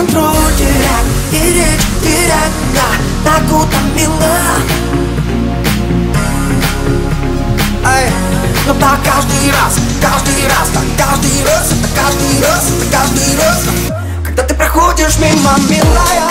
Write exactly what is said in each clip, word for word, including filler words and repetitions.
контроль терять и речь терять, да, так утомила. Эй, но так каждый раз, каждый раз, так каждый раз, это каждый раз, это каждый раз, когда ты проходишь мимо, милая.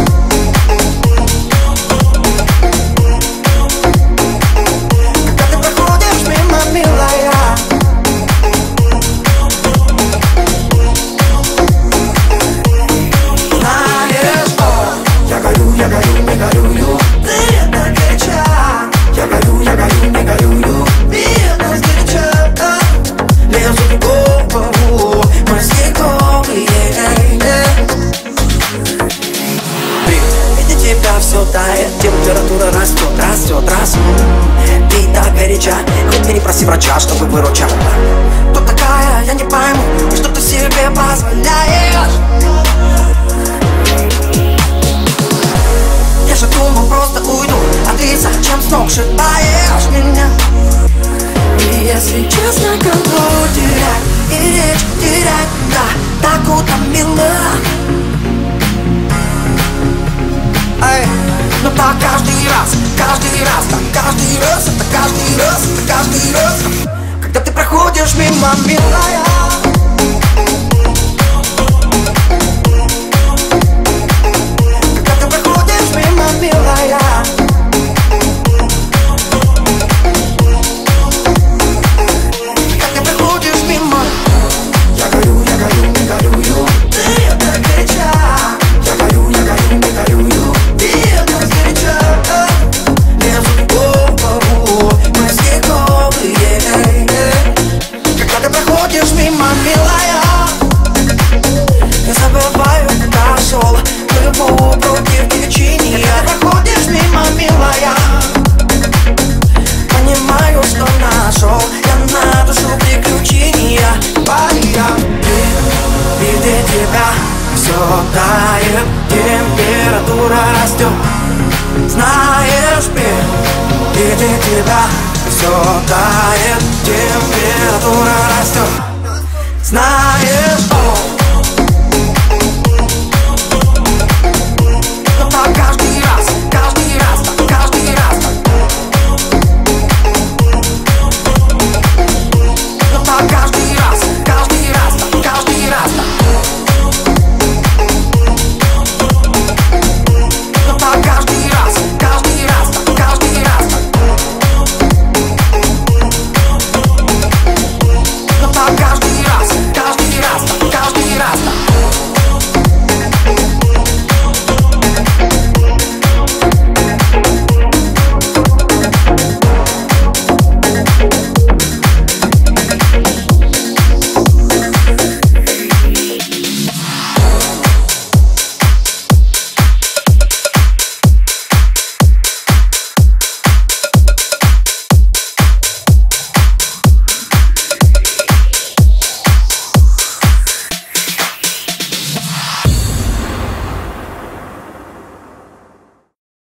Все тает, температура растет, растет, растет. Ты так горяча, хоть ты не проси врача, чтобы выручал. Кто такая, я не пойму, что ты себе позволяешь. Я же думал, просто уйду, а ты зачем с ног сшибаешь меня? И если честно, контроль терять и речь терять, да, так утомила. Эй, но так каждый раз, каждый раз, так каждый раз, это каждый раз, это каждый раз, когда ты проходишь мимо, милая. Когда ты проходишь мимо, милая. Когда ты проходишь мимо. Я горю, я горю, не горю. Ты это горяча. Я горю, я горю, не горю. Все тает, температура растет. Знаешь, впереди тебя все тает, температура растет. Знаешь, о